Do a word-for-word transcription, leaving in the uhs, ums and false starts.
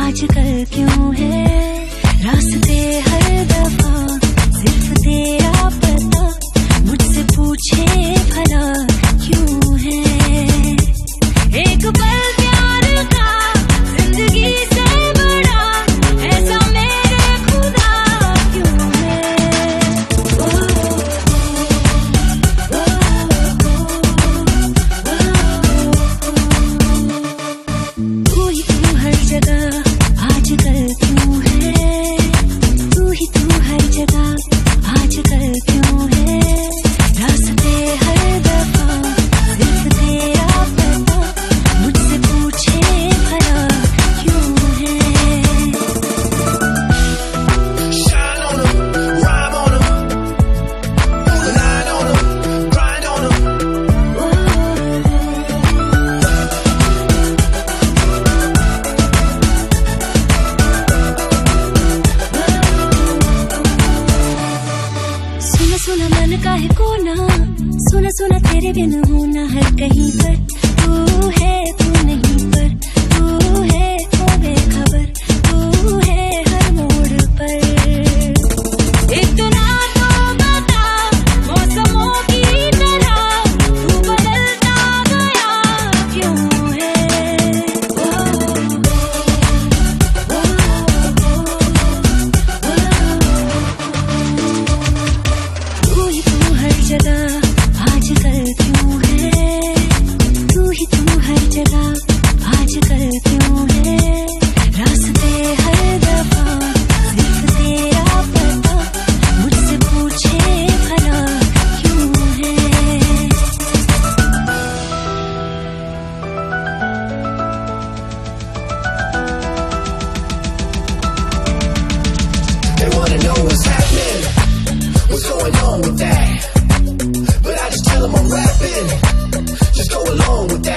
आजकल क्यों है रास्ते हर दफा सिर्फ तेरा पता, मुझसे पूछे भला क्यों है। एक पल प्यार का जिंदगी से बड़ा, ऐसा मेरे खुदा क्यों है। ओ, ओ, तू ही तू हर जगह आजकल क्यों है, तू ही तू हर जगह आजकल क्यों है। रास्ते हर दफा सिर्फ तेरा पता, मुझसे पूछे भला क्यों है। Shine on 'em, rhyme on 'em, line on 'em, grind on 'em. सुना सुना मन का है कोना, सुना सुना तेरे बिन होना हर कहीं पर। तू है तू नहीं पर, तू है तो बेखबर, तू है हर मोड़ पर। इतना तो बता मौसमों की तरह, तू बदलता गया क्यों है। ओ, ओ, तू ही तू हर जगह आजकल क्यों है, तू ही तू हर जगह आजकल क्यों है। रास्ते हर दफा सिर्फ तेरा पता, मुझसे पूछे भला क्यों है। They wanna know what's happening, what's going on with that. But I just tell them I'm rapping, just go along with that.